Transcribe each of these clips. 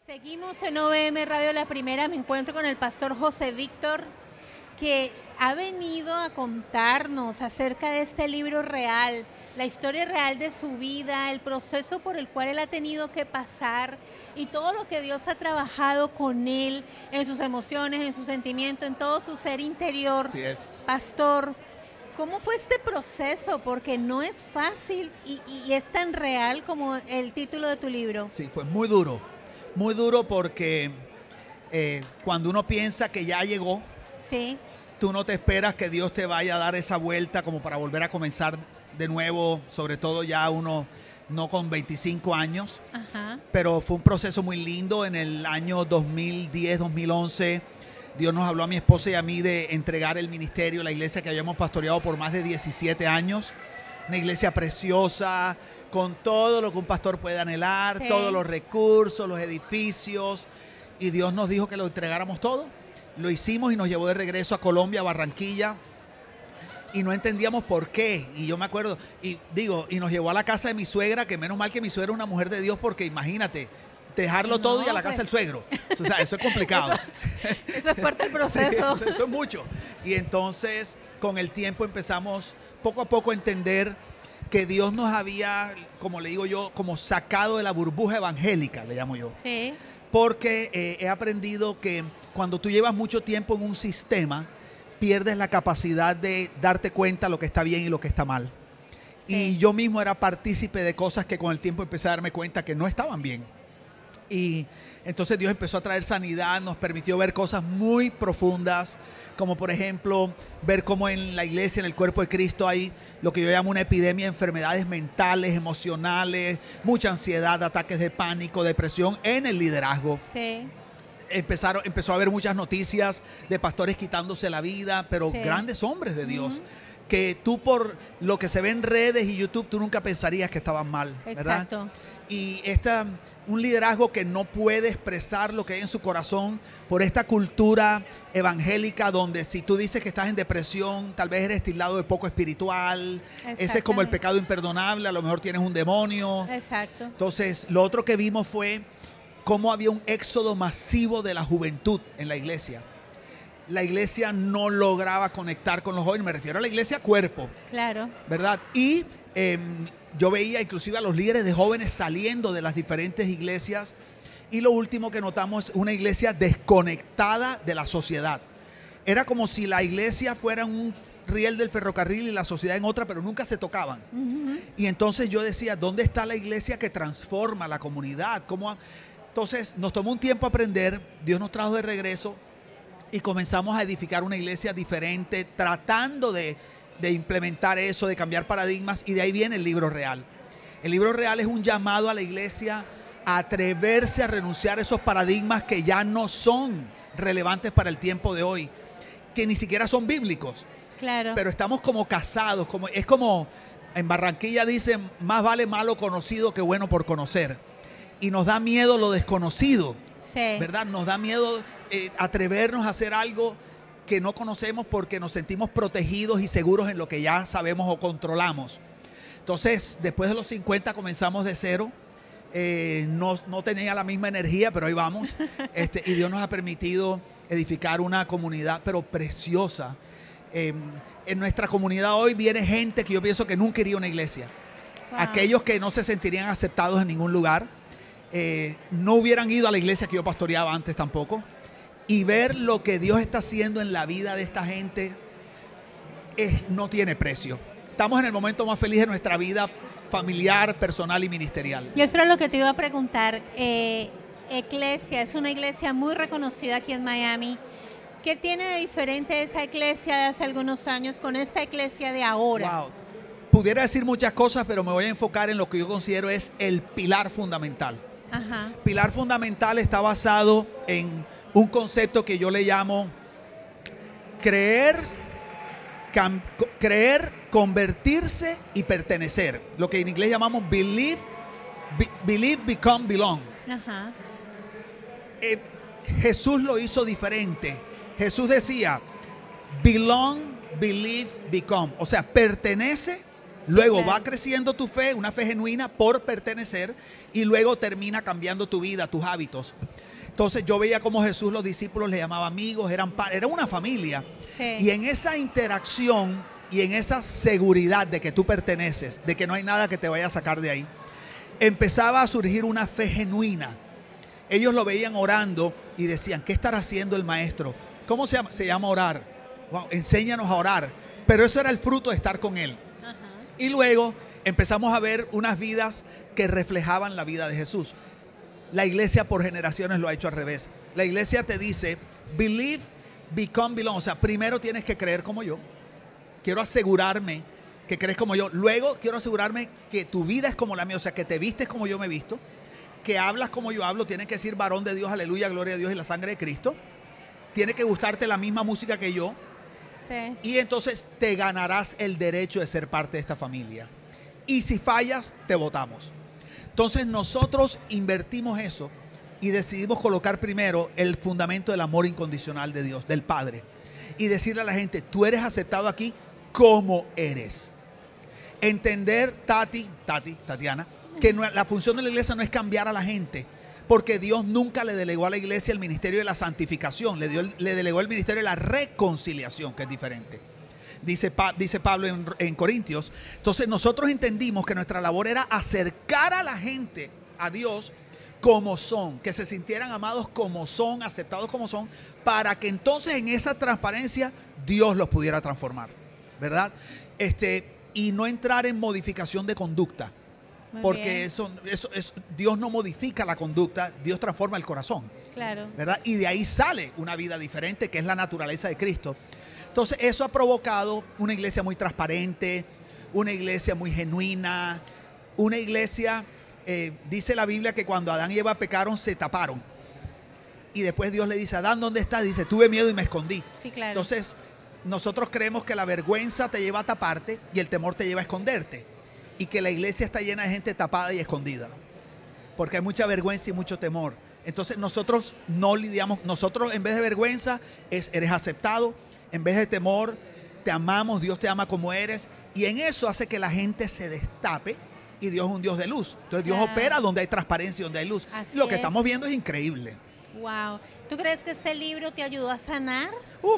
Seguimos en OVM Radio La Primera. Me encuentro con el pastor José Víctor, que ha venido a contarnos acerca de este libro real, la historia real de su vida, el proceso por el cual él ha tenido que pasar y todo lo que Dios ha trabajado con él en sus emociones, en sus sentimientos, en todo su ser interior. Así es. Pastor, ¿cómo fue este proceso? Porque no es fácil y es tan real como el título de tu libro. Sí, fue muy duro porque cuando uno piensa que ya llegó, Sí. tú no te esperas que Dios te vaya a dar esa vuelta como para volver a comenzar de nuevo, sobre todo ya uno no con 25 años. Ajá. Pero fue un proceso muy lindo. En el año 2010, 2011, Dios nos habló a mi esposa y a mí de entregar el ministerio, la iglesia que habíamos pastoreado por más de 17 años. Una iglesia preciosa, con todo lo que un pastor puede anhelar, Sí. todos los recursos, los edificios. Y Dios nos dijo que lo entregáramos todo. Lo hicimos y nos llevó de regreso a Colombia, a Barranquilla. Y no entendíamos por qué. Y yo me acuerdo, y nos llevó a la casa de mi suegra, que menos mal que mi suegra es una mujer de Dios, porque imagínate, dejarlo todo y a la casa del suegro. O sea, eso es complicado. Eso es parte del proceso. Sí, eso es mucho. Y entonces, con el tiempo empezamos poco a poco a entender que Dios nos había, como le digo yo, como sacado de la burbuja evangélica, le llamo yo. Sí. Porque he aprendido que cuando tú llevas mucho tiempo en un sistema, pierdes la capacidad de darte cuenta lo que está bien y lo que está mal. Sí. Y yo mismo era partícipe de cosas que con el tiempo empecé a darme cuenta que no estaban bien. Y entonces Dios empezó a traer sanidad, nos permitió ver cosas muy profundas, como por ejemplo ver cómo en la iglesia, en el cuerpo de Cristo, hay lo que yo llamo una epidemia de enfermedades mentales, emocionales, mucha ansiedad, ataques de pánico, depresión en el liderazgo. Sí. Empezó a haber muchas noticias de pastores quitándose la vida, pero Sí. grandes hombres de Dios, que tú por lo que se ve en redes y YouTube, tú nunca pensarías que estaban mal, ¿verdad? Exacto. Y un liderazgo que no puede expresar lo que hay en su corazón por esta cultura evangélica donde si tú dices que estás en depresión, tal vez eres tildado de poco espiritual, ese es como el pecado imperdonable, a lo mejor tienes un demonio. Exacto. Entonces, lo otro que vimos fue cómo había un éxodo masivo de la juventud en la iglesia. La iglesia no lograba conectar con los jóvenes, me refiero a la iglesia cuerpo, Claro. ¿verdad? Y yo veía inclusive a los líderes de jóvenes saliendo de las diferentes iglesias, y lo último que notamos es una iglesia desconectada de la sociedad. Era como si la iglesia fuera un riel del ferrocarril y la sociedad en otra, pero nunca se tocaban. Y entonces yo decía, ¿dónde está la iglesia que transforma la comunidad? Entonces nos tomó un tiempo aprender, Dios nos trajo de regreso y comenzamos a edificar una iglesia diferente, tratando de implementar eso, de cambiar paradigmas, y de ahí viene el libro real. El libro real es un llamado a la iglesia a atreverse a renunciar a esos paradigmas que ya no son relevantes para el tiempo de hoy, que ni siquiera son bíblicos. Claro. Pero estamos como casados, es como en Barranquilla dicen, más vale malo conocido que bueno por conocer. Y nos da miedo lo desconocido, Sí. ¿verdad? Nos da miedo atrevernos a hacer algo que no conocemos porque nos sentimos protegidos y seguros en lo que ya sabemos o controlamos. Entonces, después de los 50 comenzamos de cero. No tenía la misma energía, pero ahí vamos. Y Dios nos ha permitido edificar una comunidad, pero preciosa. En nuestra comunidad hoy viene gente que yo pienso que nunca iría a una iglesia. Wow. Aquellos que no se sentirían aceptados en ningún lugar, no hubieran ido a la iglesia que yo pastoreaba antes tampoco. Y ver lo que Dios está haciendo en la vida de esta gente no tiene precio. Estamos en el momento más feliz de nuestra vida familiar, personal y ministerial. Y eso es lo que te iba a preguntar. Eclesia, es una iglesia muy reconocida aquí en Miami. ¿Qué tiene de diferente esa iglesia de hace algunos años con esta iglesia de ahora? Wow. Pudiera decir muchas cosas, pero me voy a enfocar en lo que yo considero es el pilar fundamental. Ajá. Pilar fundamental está basado en un concepto que yo le llamo creer, convertirse y pertenecer. Lo que en inglés llamamos believe, become, belong. Ajá. Jesús lo hizo diferente. Jesús decía, belong, believe, become. O sea, pertenece, Luego claro. va creciendo tu fe, una fe genuina por pertenecer, y luego termina cambiando tu vida, tus hábitos. Entonces yo veía como Jesús, los discípulos le llamaba amigos, era una familia. Sí. Y en esa interacción y en esa seguridad de que tú perteneces, de que no hay nada que te vaya a sacar de ahí, empezaba a surgir una fe genuina. Ellos lo veían orando y decían, ¿qué estará haciendo el maestro? ¿Cómo se llama? Se llama orar. Wow, enséñanos a orar. Pero eso era el fruto de estar con él. Ajá. Y luego empezamos a ver unas vidas que reflejaban la vida de Jesús. La iglesia por generaciones lo ha hecho al revés. La iglesia te dice, believe, become, belong. O sea, primero tienes que creer como yo. Quiero asegurarme que crees como yo. Luego quiero asegurarme que tu vida es como la mía. O sea, que te vistes como yo me visto. Que hablas como yo hablo. Tienes que decir varón de Dios, aleluya, gloria a Dios y la sangre de Cristo. Tiene que gustarte la misma música que yo. Sí. Y entonces te ganarás el derecho de ser parte de esta familia. Y si fallas, te votamos. Entonces nosotros invertimos eso y decidimos colocar primero el fundamento del amor incondicional de Dios, del Padre. Y decirle a la gente, tú eres aceptado aquí como eres. Entender, Tatiana, que la función de la iglesia no es cambiar a la gente, porque Dios nunca le delegó a la iglesia el ministerio de la santificación, le delegó el ministerio de la reconciliación, que es diferente. Dice Pablo en Corintios. Entonces nosotros entendimos que nuestra labor era acercar a la gente a Dios como son, que se sintieran amados como son, aceptados como son, para que entonces en esa transparencia Dios los pudiera transformar, ¿verdad? Y no entrar en modificación de conducta. Muy Porque bien. Dios no modifica la conducta, Dios transforma el corazón. Claro. ¿Verdad? Y de ahí sale una vida diferente, que es la naturaleza de Cristo. Entonces eso ha provocado una iglesia muy transparente, una iglesia muy genuina, una iglesia, dice la Biblia que cuando Adán y Eva pecaron se taparon. Y después Dios le dice, Adán, ¿dónde estás? Dice, tuve miedo y me escondí. Sí, claro. Entonces nosotros creemos que la vergüenza te lleva a taparte y el temor te lleva a esconderte. Y que la iglesia está llena de gente tapada y escondida. Porque hay mucha vergüenza y mucho temor. Entonces nosotros no lidiamos, nosotros en vez de vergüenza eres aceptado, en vez de temor te amamos, Dios te ama como eres. Y en eso hace que la gente se destape y Dios es un Dios de luz. Entonces Dios opera donde hay transparencia y donde hay luz. Así Lo que es. estamos viendo es increíble. Wow. ¿Tú crees que este libro te ayudó a sanar?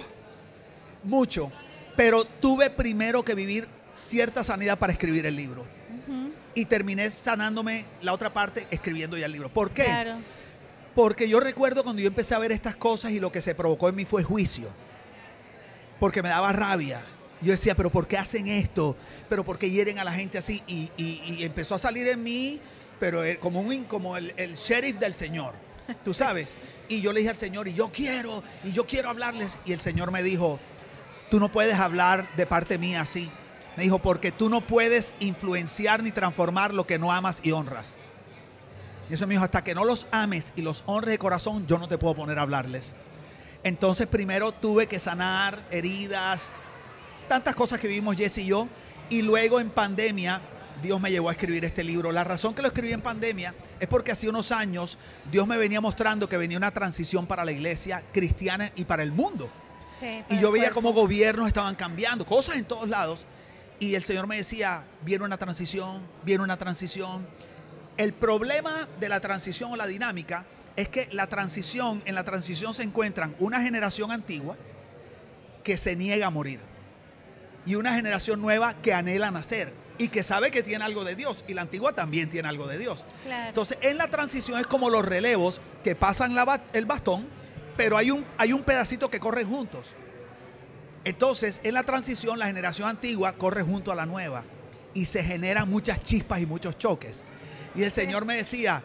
Mucho. Pero tuve primero que vivir cierta sanidad para escribir el libro. Y terminé sanándome la otra parte escribiendo ya el libro. ¿Por qué? Claro. Porque yo recuerdo cuando yo empecé a ver estas cosas y lo que se provocó en mí fue juicio. Porque me daba rabia. Yo decía, pero ¿por qué hacen esto? ¿Pero por qué hieren a la gente así? Y empezó a salir en mí, pero como el sheriff del Señor, tú sabes. Y yo le dije al Señor, y yo quiero hablarles. Y el Señor me dijo, tú no puedes hablar de parte mía así. Me dijo, porque tú no puedes influenciar ni transformar lo que no amas y honras. Y eso me dijo, hasta que no los ames y los honres de corazón, yo no te puedo poner a hablarles. Entonces primero tuve que sanar heridas, tantas cosas que vivimos Jesse y yo. Y luego en pandemia, Dios me llevó a escribir este libro. La razón que lo escribí en pandemia es porque hace unos años Dios me venía mostrando que venía una transición para la iglesia cristiana y para el mundo. Sí, Y yo veía cómo gobiernos estaban cambiando, cosas en todos lados. Y el Señor me decía, viene una transición, viene una transición. El problema de la transición o la dinámica es que en la transición se encuentran una generación antigua que se niega a morir y una generación nueva que anhela nacer y que sabe que tiene algo de Dios, y la antigua también tiene algo de Dios. Claro. Entonces en la transición es como los relevos que pasan el bastón, pero hay un pedacito que corren juntos. Entonces, en la transición, la generación antigua corre junto a la nueva y se generan muchas chispas y muchos choques. Y el Señor me decía,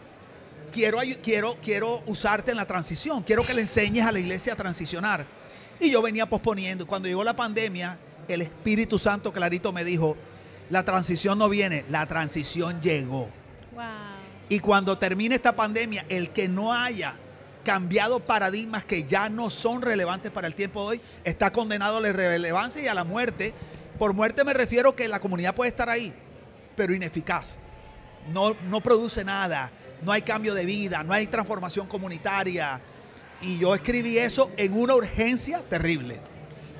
quiero usarte en la transición, quiero que le enseñes a la iglesia a transicionar. Y yo venía posponiendo. Cuando llegó la pandemia, el Espíritu Santo clarito me dijo, la transición no viene, la transición llegó. Wow. Y cuando termine esta pandemia, el que no haya cambiado paradigmas que ya no son relevantes para el tiempo de hoy, está condenado a la irrelevancia y a la muerte. Por muerte me refiero que la comunidad puede estar ahí, pero ineficaz. No produce nada, no hay cambio de vida, no hay transformación comunitaria. Y yo escribí eso en una urgencia terrible.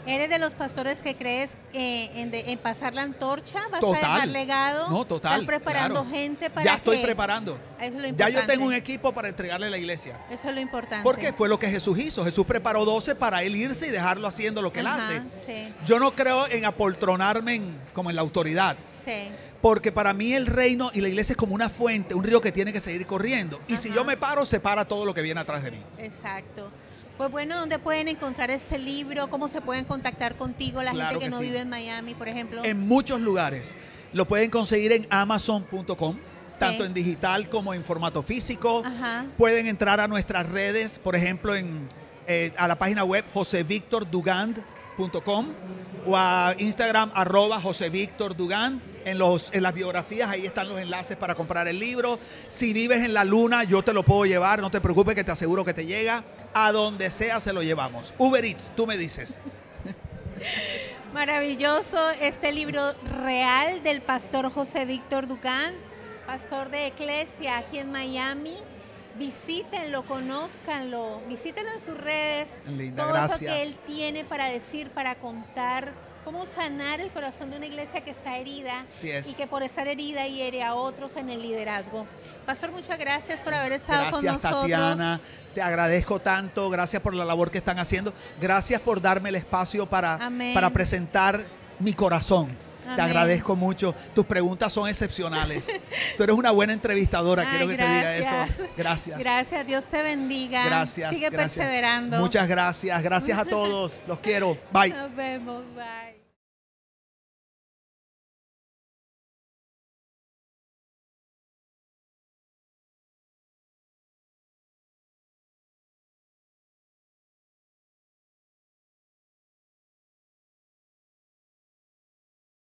¿Eres de los pastores que crees en pasar la antorcha? ¿Vas a Total. dejar legado? No, total, ¿Estás preparando claro. gente para Ya estoy que- preparando. Eso es lo Ya importante. yo tengo un equipo para entregarle a la iglesia. Eso es lo importante. Porque fue lo que Jesús hizo. Jesús preparó 12 para él irse y dejarlo haciendo lo que él Ajá, hace. Sí, Yo no creo en apoltronarme como en la autoridad. sí. Porque para mí el reino y la iglesia es como una fuente, un río que tiene que seguir corriendo. Y si Ajá. yo me paro, se para todo lo que viene atrás de mí. Exacto. Pues bueno, ¿dónde pueden encontrar este libro? ¿Cómo se pueden contactar contigo la Claro gente que que no sí. vive en Miami, por ejemplo? En muchos lugares. Lo pueden conseguir en amazon.com, tanto en digital como en formato físico. Ajá. Pueden entrar a nuestras redes, por ejemplo, a la página web josevictordugand.com o a Instagram @josevictordugand. En las biografías ahí están los enlaces para comprar el libro. Si vives en la luna, yo te lo puedo llevar, no te preocupes que te aseguro que te llega. A donde sea se lo llevamos. Uber Eats, tú me dices. Maravilloso este libro real del pastor José Víctor Dugand, pastor de Eclesia aquí en Miami. Visítenlo, conózcanlo, visítenlo en sus redes. Linda, todo gracias. eso que él tiene para decir, para contar, cómo sanar el corazón de una iglesia que está herida Así es. y que por estar herida hiere a otros en el liderazgo. Pastor, muchas gracias por haber estado con Gracias, nosotros. Tatiana. Te agradezco tanto. Gracias por la labor que están haciendo. Gracias por darme el espacio Amén. para presentar mi corazón. Te Amén. agradezco mucho. Tus preguntas son excepcionales. Tú eres una buena entrevistadora. Ay, Quiero que te diga gracias. eso. Gracias. Gracias, Dios te bendiga. Gracias. Sigue gracias. perseverando. Muchas gracias. Gracias a todos. Los quiero. Bye. Nos vemos, bye.